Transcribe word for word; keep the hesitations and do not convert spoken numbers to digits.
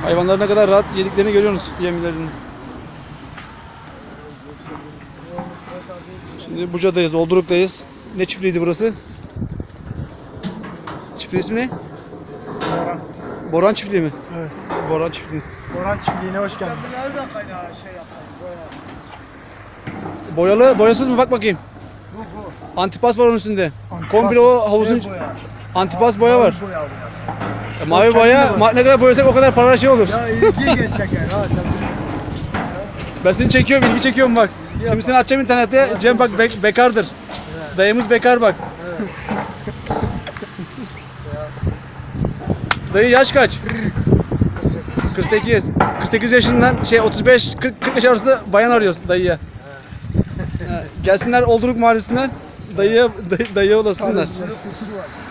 Hayvanlar ne kadar rahat yediklerini görüyorsunuz, yemlerini. Şimdi Buca'dayız, Olduruk'tayız. Ne çiftliğiydi burası? Çiftliği ismi ne? Boran. Boran çiftliği mi? Evet. Boran çiftliği. Boran çiftliğine hoş geldiniz. Nereden kaynağı şey yapsak boya? Boyalı, boyasız mı? Bak bakayım. Bu bu. Antipas var onun üstünde. Antipas. Komple o havuzun Şey boya. antipas boya var. Boya bu yapsak. E, mavi boya, ma- ne kadar boyasak o kadar para şey olur. Ya ilgi geç çeker ha sen. Ben seni çekiyorum, ilgi çekiyorum bak. Şimdi seni açacağım internette. Cem bak be- bekardır. Dayımız bekar bak. Dayı yaş kaç? kırk sekiz. kırk sekiz yaşından şey otuz beş kırk, kırk yaş arası bayan arıyorsun dayıya. Ha, gelsinler Olduruk Mahallesi'nden dayıya dayı, dayıya ulaşsınlar. Sürü kursu var.